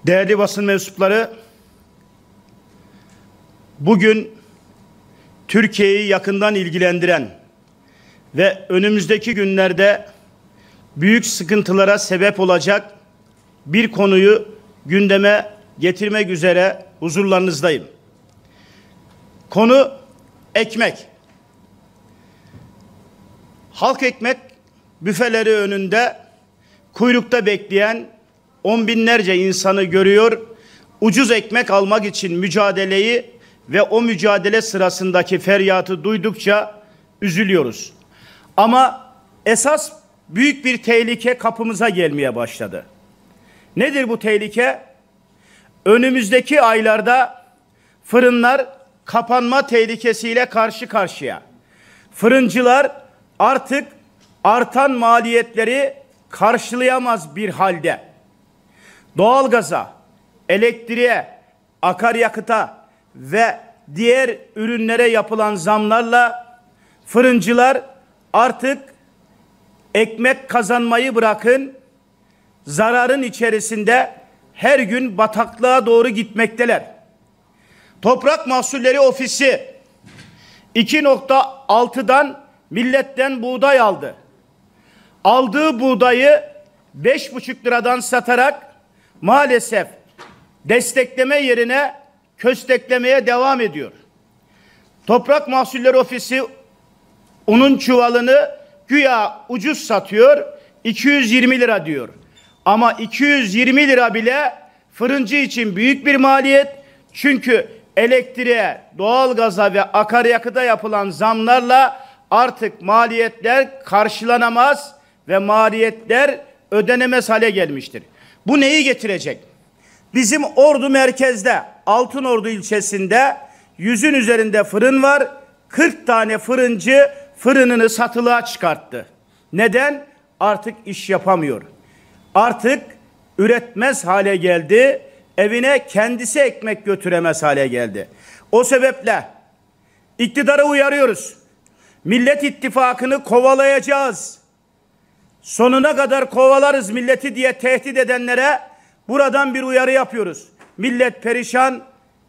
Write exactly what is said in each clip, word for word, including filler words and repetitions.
Değerli basın mensupları, bugün Türkiye'yi yakından ilgilendiren ve önümüzdeki günlerde büyük sıkıntılara sebep olacak bir konuyu gündeme getirmek üzere huzurlarınızdayım. Konu ekmek. Halk ekmek büfeleri önünde kuyrukta bekleyen on binlerce insanı görüyor, ucuz ekmek almak için mücadeleyi ve o mücadele sırasındaki feryatı duydukça üzülüyoruz. Ama esas büyük bir tehlike kapımıza gelmeye başladı. Nedir bu tehlike? Önümüzdeki aylarda fırınlar kapanma tehlikesiyle karşı karşıya. Fırıncılar artık artan maliyetleri karşılayamaz bir halde. Doğalgaza, elektriğe, akaryakıta ve diğer ürünlere yapılan zamlarla fırıncılar artık ekmek kazanmayı bırakın, zararın içerisinde her gün bataklığa doğru gitmekteler. Toprak Mahsulleri Ofisi iki nokta altıdan milletten buğday aldı. Aldığı buğdayı beş buçuk liradan satarak maalesef destekleme yerine kösteklemeye devam ediyor. Toprak Mahsulleri Ofisi unun çuvalını güya ucuz satıyor, iki yüz yirmi lira diyor. Ama iki yüz yirmi lira bile fırıncı için büyük bir maliyet. Çünkü elektriğe, doğalgaza ve akaryakıta yapılan zamlarla artık maliyetler karşılanamaz ve maliyetler ödenemez hale gelmiştir. Bu neyi getirecek? Bizim Ordu merkezde, Altınordu ilçesinde yüzün üzerinde fırın var. kırk tane fırıncı fırınını satılığa çıkarttı. Neden? Artık iş yapamıyor. Artık üretmez hale geldi. Evine kendisi ekmek götüremez hale geldi. O sebeple iktidarı uyarıyoruz. Millet İttifakı'nı kovalayacağız. Sonuna kadar kovalarız milleti diye tehdit edenlere buradan bir uyarı yapıyoruz. Millet perişan,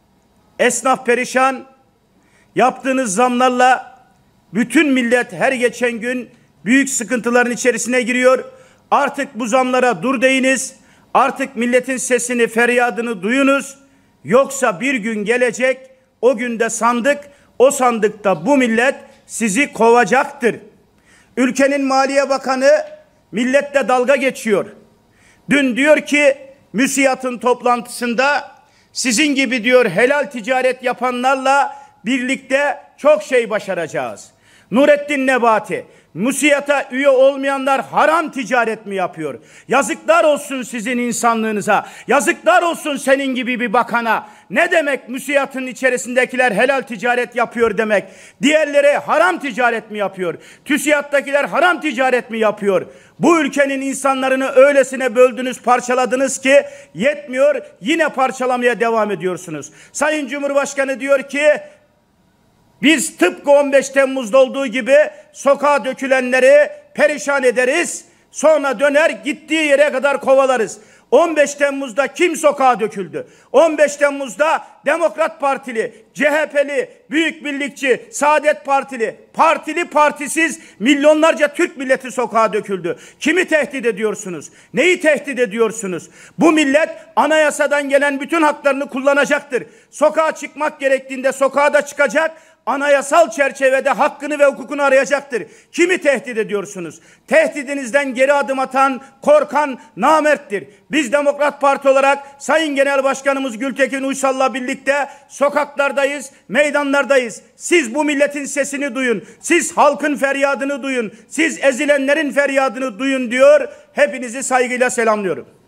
esnaf perişan. Yaptığınız zamlarla bütün millet her geçen gün büyük sıkıntıların içerisine giriyor. Artık bu zamlara dur deyiniz. Artık milletin sesini, feryadını duyunuz. Yoksa bir gün gelecek, o günde sandık, o sandıkta bu millet sizi kovacaktır. Ülkenin Maliye Bakanı milletle dalga geçiyor. Dün diyor ki MÜSİAD'ın toplantısında sizin gibi diyor helal ticaret yapanlarla birlikte çok şey başaracağız. Nurettin Nebati, MÜSİAD'a üye olmayanlar haram ticaret mi yapıyor? Yazıklar olsun sizin insanlığınıza. Yazıklar olsun senin gibi bir bakana. Ne demek MÜSİAD'ın içerisindekiler helal ticaret yapıyor demek? Diğerleri haram ticaret mi yapıyor? TÜSİAD'dakiler haram ticaret mi yapıyor? Bu ülkenin insanlarını öylesine böldünüz, parçaladınız ki yetmiyor. Yine parçalamaya devam ediyorsunuz. Sayın Cumhurbaşkanı diyor ki biz tıpkı on beş Temmuz'da olduğu gibi sokağa dökülenleri perişan ederiz. Sonra döner gittiği yere kadar kovalarız. on beş Temmuz'da kim sokağa döküldü? on beş Temmuz'da Demokrat Partili, C H P'li, Büyük Birlikçi, Saadet Partili, partili partisiz milyonlarca Türk milleti sokağa döküldü. Kimi tehdit ediyorsunuz? Neyi tehdit ediyorsunuz? Bu millet anayasadan gelen bütün haklarını kullanacaktır. Sokağa çıkmak gerektiğinde sokağa da çıkacak. Anayasal çerçevede hakkını ve hukukunu arayacaktır. Kimi tehdit ediyorsunuz? Tehdidinizden geri adım atan, korkan namerttir. Biz Demokrat Parti olarak Sayın Genel Başkanımız Gültekin Uysal'la birlikte sokaklardayız, meydanlardayız. Siz bu milletin sesini duyun. Siz halkın feryadını duyun. Siz ezilenlerin feryadını duyun diyor. Hepinizi saygıyla selamlıyorum.